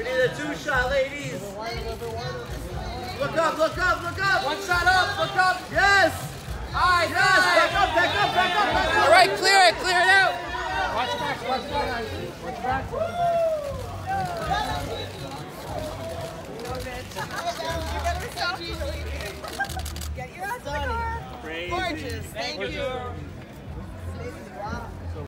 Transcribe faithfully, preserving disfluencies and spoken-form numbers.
We need a two-shot, ladies. Look up, look up, look up. One shot up, look up. Yes. All right, Yes. Back up, back up, back up, back up. All right, clear it, clear it out. Watch back, watch back. Watch back. Get your ass in the car. Gorgeous. Thank you. Wow.